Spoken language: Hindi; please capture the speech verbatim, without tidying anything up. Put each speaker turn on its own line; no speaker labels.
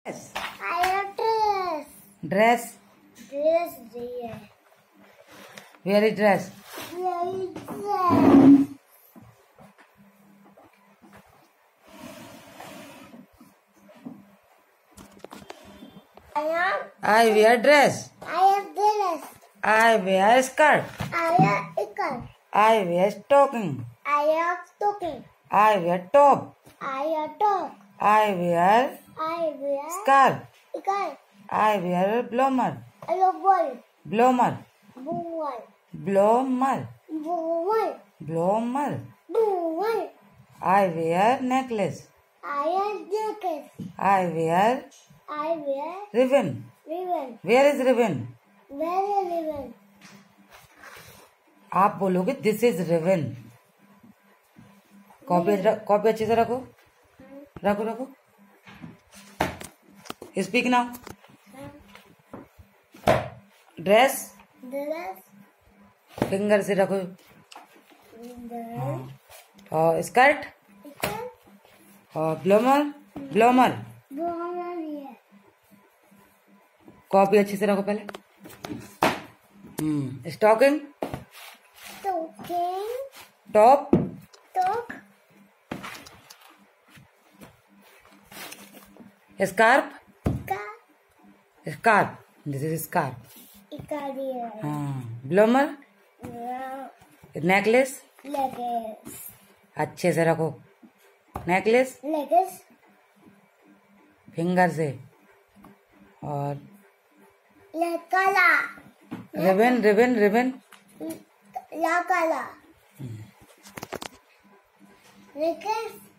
Dress.
I have dress.
Dress.
Dress there.
Where is dress?
Where is dress? I am.
I wear dress.
I have dress.
I wear skirt.
I have skirt.
I wear stocking.
I have stocking.
I wear top.
I have top.
I wear
I wear
scarf.
skirt.
I wear bloomer.
I have ball.
Bloomer.
Ball.
Bloomer.
Ball.
Bloomer.
Ball.
I wear necklace.
I have jacket.
I wear
I wear
ribbon.
ribbon.
Where is ribbon?
Where is ribbon?
आप बोलोगे this is ribbon. Copy copy अच्छे से रखो रखो रखो। Speak now. Dress
Dress.
Finger से रखो।
Dress.
और स्कर्ट
Skirt.
और ब्लोमर ब्लोमर
Ball here.
कॉपी अच्छे से रखो पहले। Hmm stocking
Stocking.
Top
Top.
Scarf
Skirt.
Scarf this is scarf.
Ikaria.
हाँ ब्लोमर नेकलेस
Leggings.
अच्छे से रखो। Necklace
Leggings.
फिंगर से और
La cala.
Ribbon ribbon ribbon
La cala. Leggings.